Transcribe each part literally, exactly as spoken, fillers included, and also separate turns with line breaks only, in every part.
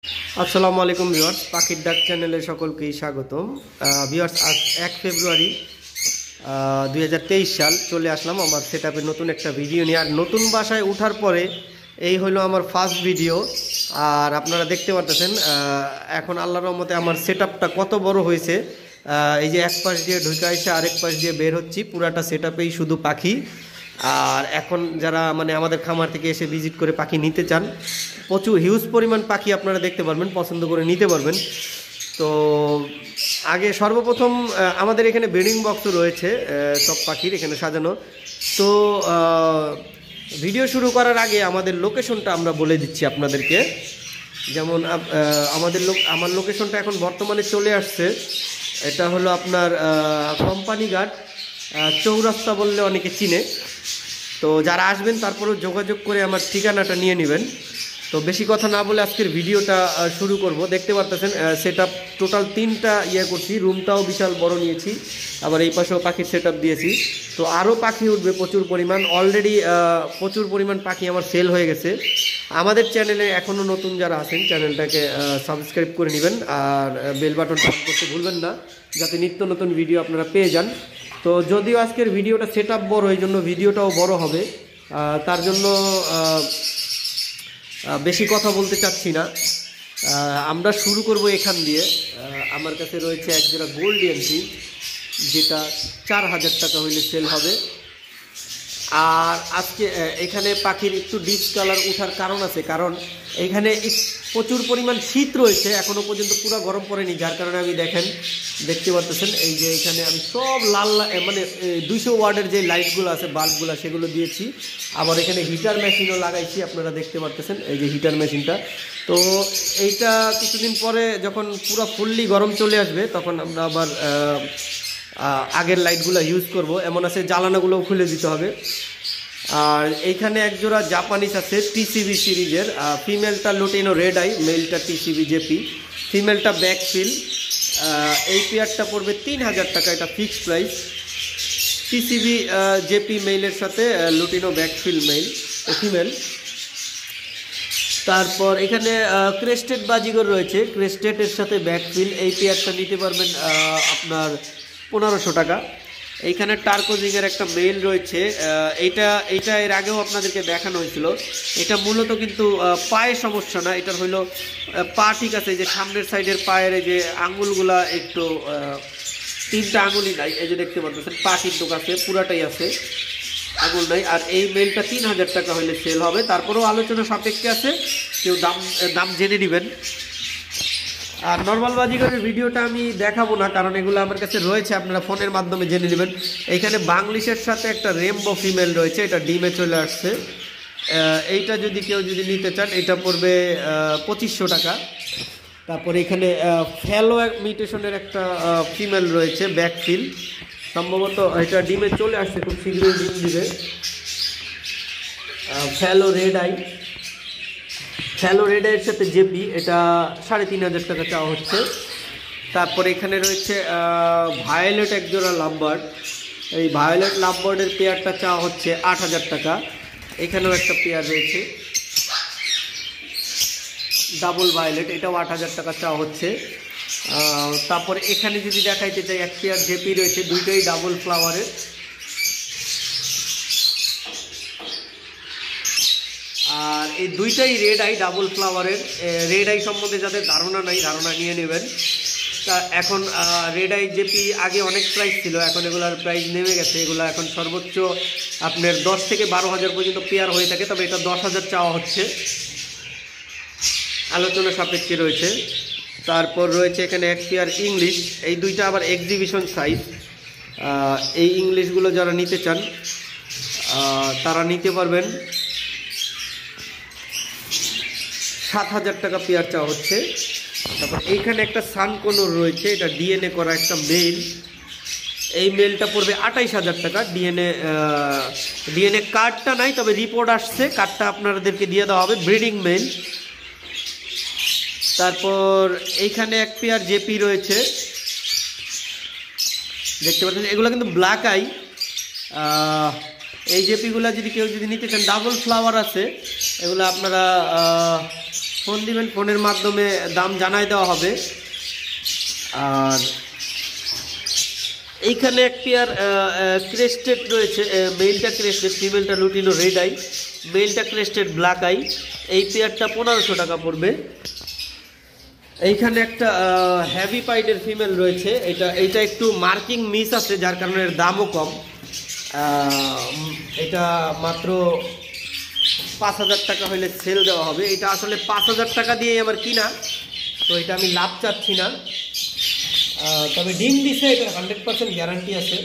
আসসালামু আলাইকুম ভিউয়ার্স, পাখির ডাক চ্যানেলে সকলকেই স্বাগতম। ভিউয়ার্স, আজ এক ফেব্রুয়ারি দুই হাজার তেইশ সাল চলে আসলাম আমার সেটআপের নতুন একটা ভিডিও নিয়ে। আর নতুন বাসায় ওঠার পরে এই হলো আমার ফার্স্ট ভিডিও। আর আপনারা দেখতে পারতেছেন এখন আল্লাহর রহমতে আমার সেটআপটা কত বড় হয়েছে। এই যে এক পাশ দিয়ে ঢুকে এসে আরেক পাশ দিয়ে বের হচ্ছি, পুরাটা সেটআপেই শুধু পাখি। আর এখন যারা মানে আমাদের খামার থেকে এসে ভিজিট করে পাখি নিতে চান, প্রচুর হিউজ পরিমাণ পাখি আপনারা দেখতে পারবেন, পছন্দ করে নিতে পারবেন। তো আগে সর্বপ্রথম আমাদের এখানে ব্রিডিং বক্স রয়েছে সব পাখির এখানে সাজানো। তো ভিডিও শুরু করার আগে আমাদের লোকেশনটা আমরা বলে দিচ্ছি আপনাদেরকে। যেমন আমাদের লোক আমার লোকেশনটা এখন বর্তমানে চলে আসছে, এটা হলো আপনার কোম্পানিঘাট চৌরাস্তা বললে অনেকে চিনে। তো যারা আসবেন তারপরেও যোগাযোগ করে আমার ঠিকানাটা নিয়ে নেবেন। তো বেশি কথা না বলে আজকের ভিডিওটা শুরু করব। দেখতে পারতেছেন সেটআপ টোটাল তিনটা ইয়ে করছি, রুমটাও বিশাল বড় নিয়েছি, আবার এই পাশেও পাখির সেটআপ দিয়েছি। তো আরও পাখি উঠবে প্রচুর পরিমাণ, অলরেডি প্রচুর পরিমাণ পাখি আমার সেল হয়ে গেছে। আমাদের চ্যানেলে এখনও নতুন যারা আছেন চ্যানেলটাকে সাবস্ক্রাইব করে নেবেন, আর বেল বাটনটা অন করতে ভুলবেন না, যাতে নিত্য নতুন ভিডিও আপনারা পেয়ে যান। তো যদিও আজকের ভিডিওটা সেটআপ বড়, এই জন্য ভিডিওটাও বড় হবে, তার জন্য বেশি কথা বলতে চাচ্ছি না। আমরা শুরু করব এখান দিয়ে। আমার কাছে রয়েছে এক জোড়া গোল্ডিয়ান ফিশ, যেটা চার হাজার টাকা হইলে সেল হবে। আর আজকে এখানে পাখির একটু ডিপ কালার ওঠার কারণ আছে, কারণ এখানে প্রচুর পরিমাণ শীত রয়েছে, এখনও পর্যন্ত পুরো গরম পড়েনি, যার কারণে আমি দেখেন দেখতে পাচ্ছেন এই যে এখানে আমি সব লাল মানে দুইশো ওয়াটের যে লাইটগুলো আছে বাল্বগুলো সেগুলো দিয়েছি। আবার এখানে হিটার মেশিনও লাগাইছি, আপনারা দেখতে পাচ্ছেন এই যে হিটার মেশিনটা। তো এইটা কিছুদিন পরে যখন পুরো ফুললি গরম চলে আসবে তখন আমরা আবার আগের লাইটগুলো ইউজ করব। এমন আছে জ্বালানাগুলোও খুলে দিতে হবে। আর এইখানে একজোড়া জাপানিজ আছে টিসিবি সিরিজের, ফিমেলটা লুটিনো রেড আই, মেলটা টিসিবি জেপি, ফিমেলটা ব্যাকফিল। এই পেয়ারটা পড়বে তিন হাজার টাকা, এটা ফিক্সড প্রাইস। টিসিবি জেপি মেইলের সাথে লুটিনো ব্যাকফিল মেইল ও ফিমেল। তারপর এখানে ক্রেস্টেড বাজিগর রয়েছে, ক্রেস্টেডের সাথে ব্যাকফিল। এই পেয়ারটা নিতে পারবেন আপনার পনেরোশো টাকা। এইখানে টার্কোজিংয়ের একটা মেল রয়েছে, এইটা এইটা এর আগেও আপনাদেরকে দেখানো হয়েছিল। এটা মূলত কিন্তু পায়ে সমস্যা না, এটার হইলো পা ঠিক আছে, এই যে সামনের সাইডের পায়ের এই যে আঙুলগুলা একটু তিনটা আঙুলই নাই, এই যে দেখতে পাচ্ছেন পা কিন্তু আছে, পুরাটাই আছে, আঙুল নাই। আর এই মেলটা তিন হাজার টাকা হইলে সেল হবে, তারপরেও আলোচনা সাপেক্ষে আছে, কেউ দাম দাম জেনে নেবেন। আর নর্মাল বাজিগরের ভিডিওটা আমি দেখাবো না, কারণ এগুলো আমার কাছে রয়েছে, আপনারা ফোনের মাধ্যমে জেনে নেবেন। এইখানে বাংলিশের সাথে একটা রেমবো ফিমেল রয়েছে, এটা ডিমে চলে আসছে। এইটা যদি কেউ যদি নিতে চান এটা পড়বে পঁচিশশো টাকা। তারপরে এখানে ফ্যালো মিউটেশনের একটা ফিমেল রয়েছে ব্যাকফিল, সম্ভবত এটা ডিমে চলে আসছে, খুব শীঘ্রই ডিম দিবে। Fallow red eye, fallow red আইয়ের সাথে জেপি, এটা সাড়ে তিন হাজার টাকা চাওয়া হচ্ছে। তারপরে এখানে রয়েছে ভায়োলেট একজোড়া লাভবার্ড, এই ভায়োলেট লাভবার্ডের পেয়ারটা চাওয়া হচ্ছে আট হাজার টাকা। এখানেও একটা পেয়ার রয়েছে ডাবল ভায়োলেট, এটাও আট হাজার টাকা চাওয়া হচ্ছে। তারপরে এখানে যদি দেখাইতে চাই এক পেয়ার জেপি রয়েছে, দুইটাই ডাবল ফ্লাওয়ারের। আর এই দুইটাই রেড আই ডাবল ফ্লাওয়ারের। রেড আই সম্বন্ধে যাদের ধারণা নাই ধারণা নিয়ে নেবেন। তা এখন রেড আই জেপি আগে অনেক প্রাইস ছিল, এখন এগুলোর প্রাইস নেমে গেছে। এগুলো এখন সর্বোচ্চ আপনার দশ থেকে বারো হাজার পর্যন্ত পেয়ার হয়ে থাকে, তবে এটা দশ হাজার চাওয়া হচ্ছে, আলোচনা সাপেক্ষে রয়েছে। তারপর রয়েছে এখানে এক পেয়ার ইংলিশ, এই দুইটা আবার এক্সিবিশন সাইজ। এই ইংলিশগুলো যারা নিতে চান তারা নিতে পারবেন, সাত হাজার টাকা পেয়ার চাওয়া হচ্ছে। তারপর এইখানে একটা সানকোনোর রয়েছে, এটা ডিএনএ করা একটা মেল, এই মেলটা পড়বে আঠাইশ হাজার টাকা। ডিএনএ ডিএনএ কার্ডটা নাই, তবে রিপোর্ট আসছে, কার্ডটা আপনাদেরকে দিয়ে দেওয়া হবে, ব্রিডিং মেল। তারপর এইখানে এক পেয়ার জেপি রয়েছে, দেখতে পাচ্ছেন এগুলো কিন্তু ব্ল্যাক আই। এই জেপিগুলো যদি কেউ যদি নিতে চান ডাবল ফ্লাওয়ার আছে, এগুলো আপনারা ফোন দিবেন, ফোনের মাধ্যমে দাম জানাই দেওয়া হবে। আর এইখানে এক পেয়ার ক্রেস্টেড রয়েছে, মেলটা ক্রেস্টেড, ফিমেলটা লুটিনো রেড আই, মেলটা ক্রেস্টেড ব্ল্যাক আই। এই পেয়ারটা পনেরোশো টাকা পড়বে। এইখানে একটা হ্যাভি পাইডের ফিমেল রয়েছে, এটা এইটা একটু মার্কিং মিস আছে যার কারণে এর দামও কম। এটা মাত্র পাঁচ হাজার টাকা হলে সেল দেওয়া হবে। এটা আসলে পাঁচ হাজার টাকা দিয়ে আমার কিনা, তো এটা আমি লাভ চাচ্ছি না। তবে ডিম দিছে, এটা হান্ড্রেড পার্সেন্ট গ্যারান্টি আছে।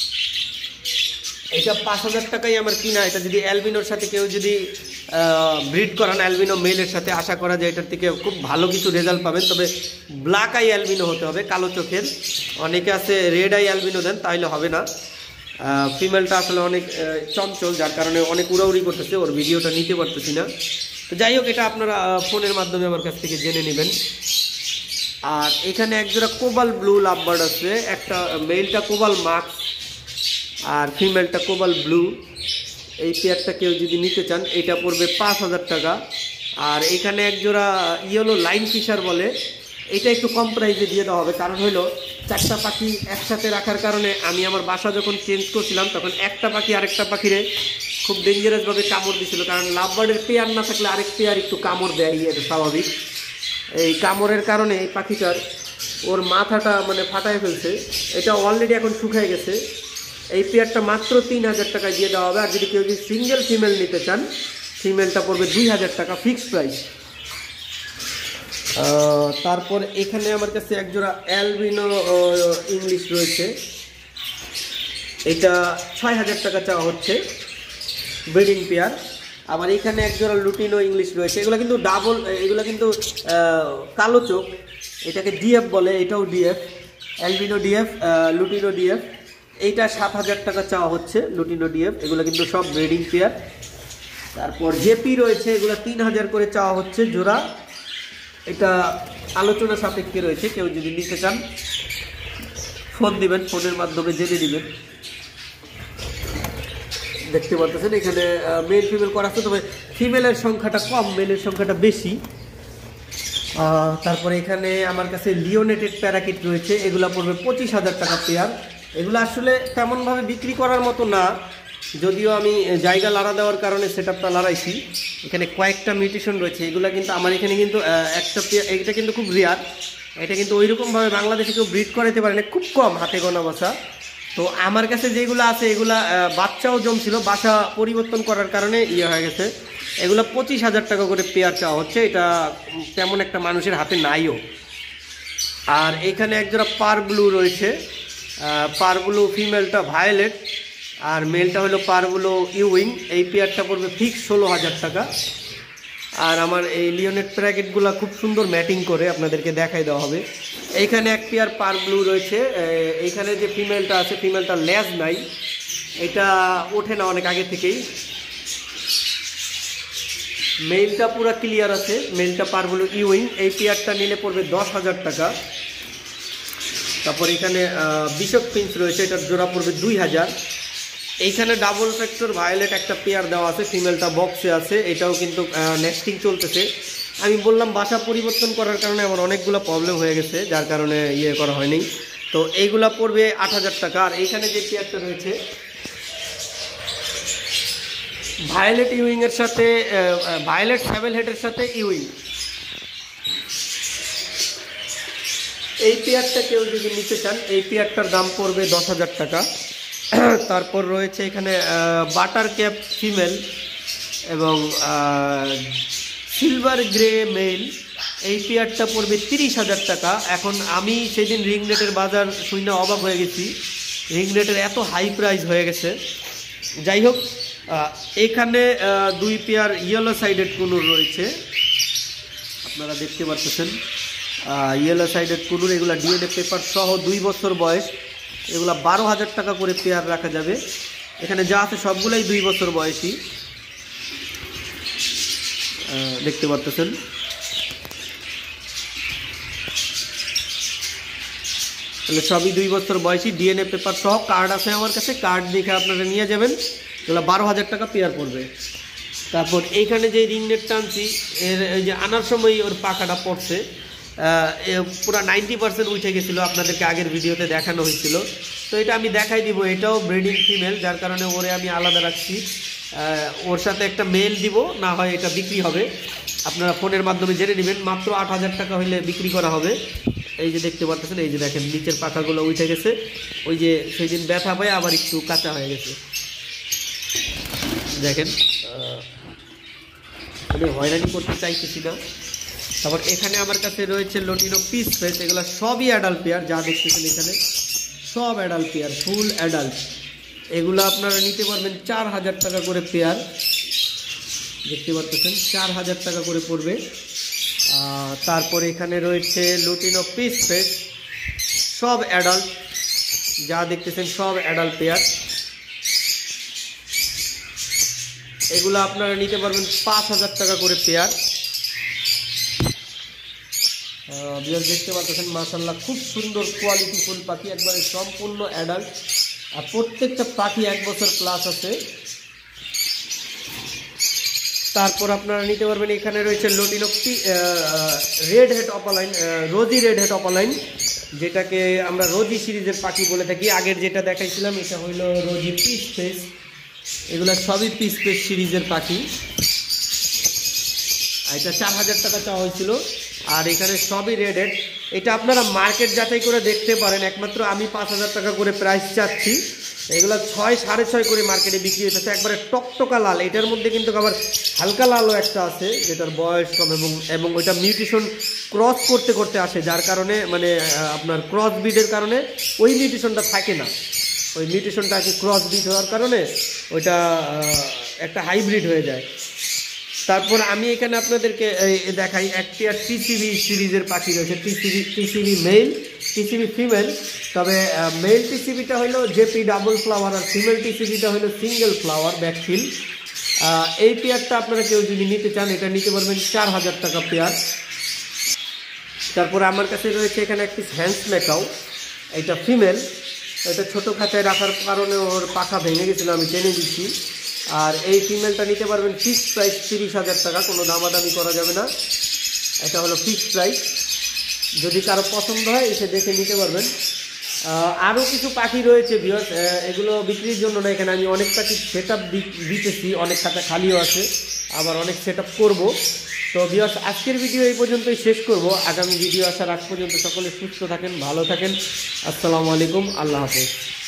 এটা পাঁচ হাজার টাকাই আমার কিনা। এটা যদি অ্যালবিনোর সাথে কেউ যদি ব্রিড করান, অ্যালবিনো মেলের সাথে, আশা করা যায় এটার থেকে খুব ভালো কিছু রেজাল্ট পাবেন। তবে ব্ল্যাক আই অ্যালবিনো হতে হবে, কালো চোখের। অনেকে আছে রেড আই অ্যালবিনো দেন, তাইলে হবে না। ফিমেলটা আসলে অনেক চঞ্চল, যার কারণে অনেক উড়াউড়ি করতেছে, ওর ভিডিওটা নিতে পারতেছি না। তো যাই হোক, এটা আপনারা ফোনের মাধ্যমে আমার কাছ থেকে জেনে নেবেন। আর এখানে একজোড়া কোবাল ব্লু লাভবার্ড আছে, একটা মেলটা কোবাল মাক্স আর ফিমেলটা কোবাল ব্লু। এই পেয়ারটা কেউ যদি নিতে চান, এটা পড়বে পাঁচ হাজার টাকা। আর এখানে একজোড়া ইয়েলো লাইন ফিশার বলে, এটা একটু কম প্রাইসে দিয়ে দেওয়া হবে। কারণ হলো চারটা পাখি একসাথে রাখার কারণে আমি আমার বাসা যখন চেঞ্জ করছিলাম, তখন একটা পাখি আরেকটা পাখিরে খুব ডেঞ্জারাসভাবে কামড় দিয়েছিল। কারণ লাভবার্ডের পেয়ার না থাকলে আরেক পেয়ার একটু কামড় দেয়, এটা স্বাভাবিক। এই কামড়ের কারণে এই পাখিটার ওর মাথাটা মানে ফাটায় ফেলছে। এটা অলরেডি এখন শুকায় গেছে। এই পেয়ারটা মাত্র তিন হাজার টাকায় দিয়ে দেওয়া হবে। আর যদি কেউ যদি সিঙ্গেল ফিমেল নিতে চান, ফিমেলটা পড়বে দুই হাজার টাকা ফিক্সড প্রাইস। তারপর এখানে আমার কাছে একজোড়া অ্যালবিনো ইংলিশ রয়েছে, এটা ছয় হাজার টাকা চাওয়া হচ্ছে, ব্রিডিং পেয়ার। আবার এখানে একজোড়া লুটিনো ইংলিশ রয়েছে, এগুলো কিন্তু ডাবল, এগুলো কিন্তু কালো চোখ, এটাকে ডিএফ বলে, এটাও DF, albino DF, lutino DF. এইটা সাত হাজার টাকা চাওয়া হচ্ছে, লুটিনো ডিএফ। এগুলো কিন্তু সব ব্রিডিং পেয়ার। তারপর জেপি রয়েছে, এগুলো তিন হাজার করে চাওয়া হচ্ছে জোড়া। এটা আলোচনা সাপেক্ষে রয়েছে, কেউ যদি নিতে চান ফোন দিবেন, ফোনের মাধ্যমে জেনে দিবেন। দেখতে পাচ্ছেন এখানে মেল ফিমেল করা আছে, তবে ফিমেলের সংখ্যাটা কম, মেলের সংখ্যাটা বেশি। তারপরে এখানে আমার কাছে লিওনেটেড প্যারাকিট রয়েছে, এগুলো পড়বে পঁচিশ হাজার টাকা পেয়ার। এগুলো আসলে তেমনভাবে বিক্রি করার মতো না, যদিও আমি জায়গা লাড়া দেওয়ার কারণে সেট আপটা লাড়াইছি। এখানে কয়েকটা মিউটেশন রয়েছে, এগুলো কিন্তু আমার এখানে কিন্তু একটা পেয়ার, এটা কিন্তু খুব রেয়ার। এটা কিন্তু ওইরকমভাবে বাংলাদেশে কেউ ব্রিড করাতে পারে না, খুব কম, হাতে গোনা বাসা। তো আমার কাছে যেগুলো আছে এগুলা বাচ্চাও জমছিল, বাসা পরিবর্তন করার কারণে ইয়ে হয়ে গেছে। এগুলো পঁচিশ হাজার টাকা করে পেয়ার চাওয়া হচ্ছে, এটা তেমন একটা মানুষের হাতে নাইও। আর এখানে একজোড়া পার ব্লু রয়েছে, পার ব্লু ফিমেলটা ভায়োলেট আর মেলটা হলো পার ব্লু ইউইং। এই পেয়ারটা পড়বে ফিক্স ষোলো হাজার টাকা। আর আমার এই লিওনেট প্যারাকিটগুলো খুব সুন্দর ম্যাটিং করে, আপনাদেরকে দেখাই দেওয়া হবে। এইখানে এক পেয়ার পার ব্লু রয়েছে, এইখানে যে ফিমেলটা আছে, ফিমেলটা লেজ নাই, এটা ওঠে না অনেক আগে থেকেই। মেলটা পুরো ক্লিয়ার আছে, মেলটা পার ব্লু ইউইং। এই পেয়ারটা নিলে পড়বে দশ হাজার টাকা। তারপর এখানে বিশপ পিঞ্চ রয়েছে, এটার জোড়া পড়বে দুই হাজার। এইখানে ডাবল ফ্যাক্টর ভায়োলেট একটা পেয়ার দেওয়া আছে, ফিমেলটা বক্সে আছে, এটাও কিন্তু নেস্টিং চলতেছে। আমি বললাম বাসা পরিবর্তন করার কারণে আমার অনেকগুলো প্রবলেম হয়ে গেছে, যার কারণে ইয়ে করা হয়নি। তো এইগুলা পড়বে আট হাজার টাকা। আর এইখানে যে পেয়ারটা রয়েছে ভায়োলেট ইউইংয়ের সাথে, ভায়োলেট স্যাভেল হেডের সাথে ইউইং, এই পেয়ারটা কেউ যদি নিতে চান, এই পেয়ারটার দাম পড়বে দশ হাজার টাকা। তারপর রয়েছে এখানে বাটার ক্যাপ ফিমেল এবং সিলভার গ্রে মেল, এই পেয়ারটা পড়বে তিরিশ হাজার টাকা। এখন আমি সেদিন রিং নেটের বাজার শুনে অবাক হয়ে গেছি, রিং নেটের এত হাই প্রাইস হয়ে গেছে। যাই হোক, এখানে দুই পেয়ার ইয়েলো সাইডেড কুনুর রয়েছে, আপনারা দেখতে পাচ্ছেন ইয়েলো সাইডেড কুনুর। এগুলা ডিএনএ পেপার সহ দুই বছর বয়স, এগুলা বারো হাজার টাকা করে পেয়ার রাখা যাবে। এখানে যা আছে সবগুলাই দুই বছর বয়সী, দেখতে পাচ্ছেন। তাহলে সবই দুই বছর বয়সী, ডিএনএ পেপার সহ, কার্ড আছে আমার কাছে, কার্ড দেখে আপনারা নিয়ে যাবেন। এগুলো বারো হাজার টাকা পেয়ার পড়বে। তারপর এইখানে যে রিং নেট টানছি এর এই যে আনার সময় ওর পাখাটা পড়ছে, পুরো নাইনটি পার্সেন্ট উঠে গেছিলো, আপনাদেরকে আগের ভিডিওতে দেখানো হয়েছিল। তো এটা আমি দেখাই দিব, এটাও ব্রিডিং ফিমেল, যার কারণে ওরে আমি আলাদা রাখছি। ওর সাথে একটা মেল দিব, না হয় এটা বিক্রি হবে, আপনারা ফোনের মাধ্যমে জেনে নেবেন। মাত্র আট হাজার টাকা হইলে বিক্রি করা হবে। এই যে দেখতে পাচ্ছেন, এই যে দেখেন নিচের পাখাগুলো উঠে গেছে, ওই যে সেই দিন ব্যথা পায় আবার একটু কাঁচা হয়ে গেছে দেখেন। আমি হয়রানি করতে চাইতেছি না। তারপর এখানে আমার কাছে রয়েছে লটিনো পিস ফেস, এগুলো সবই অ্যাডাল্ট পেয়ার, যা দেখতেছেন এখানে সব অ্যাডাল্ট পেয়ার, ফুল অ্যাডাল্ট। এগুলো আপনারা নিতে পারবেন চার হাজার টাকা করে পেয়ার, দেখতে পাচ্ছেন চার হাজার টাকা করে পড়বে। তারপরে এখানে রয়েছে লটিনো পিস ফেস, সব অ্যাডাল্ট, যা দেখতেছেন সব অ্যাডাল্ট পেয়ার। এগুলো আপনারা নিতে পারবেন পাঁচ হাজার টাকা করে পেয়ার। দেখতে পাচ্ছেন মাশাআল্লাহ খুব সুন্দর কোয়ালিটি ফুল পাখি, একবারে সম্পূর্ণ অ্যাডাল্ট, আর প্রত্যেকটা পাখি এক বছর প্লাস আছে। তারপর আপনারা নিতে পারবেন, এখানে রয়েছে lutino red head opaline, rosy red head opaline, যেটাকে আমরা রোজি সিরিজের পাখি বলে থাকি। আগের যেটা দেখাইছিলাম এটা হইল রোজি পিস ফেস, এগুলো সবই পিস ফেস সিরিজের পাখি। এটা চার হাজার টাকা চাওয়া হয়েছিল, আর এখানে সবই রেড হেড। এটা আপনারা মার্কেট যাচাই করে দেখতে পারেন, একমাত্র আমি পাঁচ হাজার টাকা করে প্রাইস চাচ্ছি। এগুলো ছয় সাড়ে ছয় করে মার্কেটে বিক্রি হইতেছে, একবারে টকটকা লাল। এটার মধ্যে কিন্তু আবার হালকা লালও একটা আছে, যেটার বয়স কম, এবং এবং ওইটা মিউটেশন ক্রস করতে করতে আসে, যার কারণে মানে আপনার ক্রস ব্রিডের কারণে ওই মিউটেশনটা থাকে না, ওই মিউটেশনটা আছে ক্রস ব্রিড হওয়ার কারণে ওইটা একটা হাইব্রিড হয়ে যায়। তারপর আমি এখানে আপনাদেরকে দেখাই একটি আর টিসিবি সিরিজের পাখি রয়েছে, TCB TCB male, TCB female. তবে মেল টিসিবিটা হলো জেপি ডাবল ফ্লাওয়ার, আর ফিমেল টিসিবিটা হলো সিঙ্গেল ফ্লাওয়ার ব্যাকফিল। এই পেয়ারটা আপনারা কেউ যদি নিতে চান, এটা নিতে পারবেন চার হাজার টাকা পেয়ার। তারপরে আমার কাছে রয়েছে এখানে একটি হ্যান্স মেকাও, এটা ফিমেল। এটা ছোটো খাঁচায় রাখার কারণে ওর পাখা ভেঙে গেছিলো, আমি টেনে দিচ্ছি। আর এই ফিমেলটা নিতে পারবেন ফিক্সড প্রাইস তিরিশ হাজার টাকা, কোনো দামাদামি করা যাবে না, এটা হলো ফিক্সড প্রাইস। যদি কারো পছন্দ হয় এসে দেখে নিতে পারবেন। আরও কিছু পাখি রয়েছে ভিউয়ার্স, এগুলো বিক্রির জন্য না, এখানে আমি অনেক পাখি সেট আপ দিতেছি, অনেক খাতা খালিও আছে, আবার অনেক সেট আপ করবো। তো ভিউয়ার্স আজকের ভিডিও এই পর্যন্তই শেষ করব। আগামী ভিডিও আসার আগ পর্যন্ত সকলে সুস্থ থাকেন, ভালো থাকেন। আসসালামু আলাইকুম, আল্লাহ হাফেজ।